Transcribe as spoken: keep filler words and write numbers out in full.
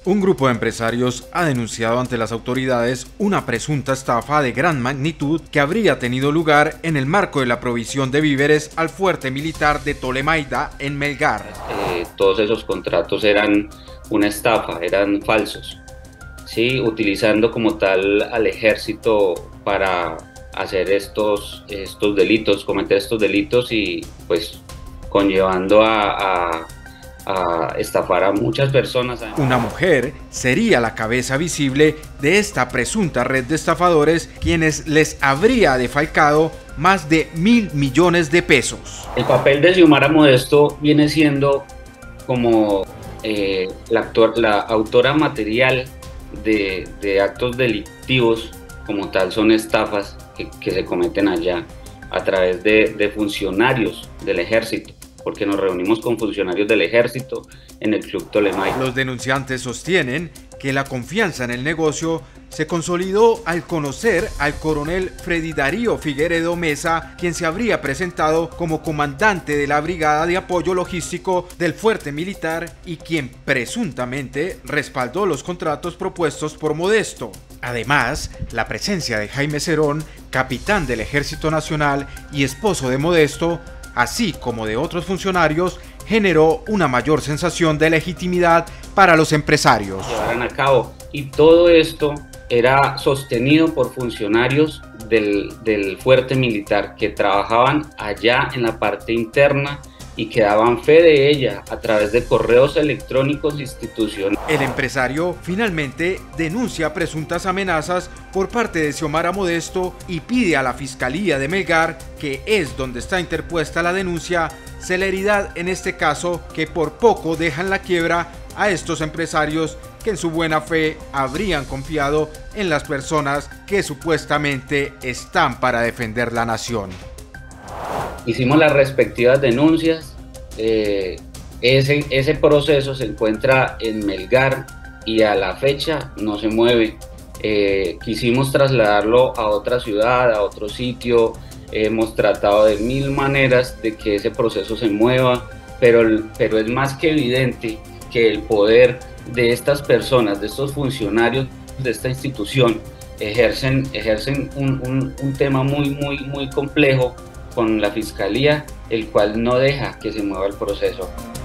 Un grupo de empresarios ha denunciado ante las autoridades una presunta estafa de gran magnitud que habría tenido lugar en el marco de la provisión de víveres al fuerte militar de Tolemaida en Melgar. Eh, todos esos contratos eran una estafa, eran falsos, ¿sí? Utilizando como tal al ejército para hacer estos, estos delitos, cometer estos delitos y pues conllevando a... a a estafar a muchas personas. Una mujer sería la cabeza visible de esta presunta red de estafadores, quienes les habría defalcado más de mil millones de pesos. El papel de Xiomara Modesto viene siendo como eh, la, actor, la autora material de, de actos delictivos, como tal son estafas que, que se cometen allá a través de, de funcionarios del ejército, porque nos reunimos con funcionarios del ejército en el Club Tolemaida. Los denunciantes sostienen que la confianza en el negocio se consolidó al conocer al coronel Freddy Darío Figueredo Mesa, quien se habría presentado como comandante de la Brigada de Apoyo Logístico del Fuerte Militar y quien presuntamente respaldó los contratos propuestos por Modesto. Además, la presencia de Jaime Cerón, capitán del Ejército Nacional y esposo de Modesto, así como de otros funcionarios, generó una mayor sensación de legitimidad para los empresarios. Llevaran a cabo. Y todo esto era sostenido por funcionarios del, del fuerte militar que trabajaban allá en la parte interna y que daban fe de ella a través de correos electrónicos institucionales. El empresario finalmente denuncia presuntas amenazas por parte de Xiomara Modesto y pide a la Fiscalía de Melgar, que es donde está interpuesta la denuncia, celeridad en este caso, que por poco dejan la quiebra a estos empresarios que en su buena fe habrían confiado en las personas que supuestamente están para defender la nación. Hicimos las respectivas denuncias, eh, ese, ese proceso se encuentra en Melgar y a la fecha no se mueve. Eh, quisimos trasladarlo a otra ciudad, a otro sitio, hemos tratado de mil maneras de que ese proceso se mueva, pero, pero es más que evidente que el poder de estas personas, de estos funcionarios de esta institución, ejercen, ejercen un, un, un tema muy, muy, muy complejo con la Fiscalía, el cual no deja que se mueva el proceso.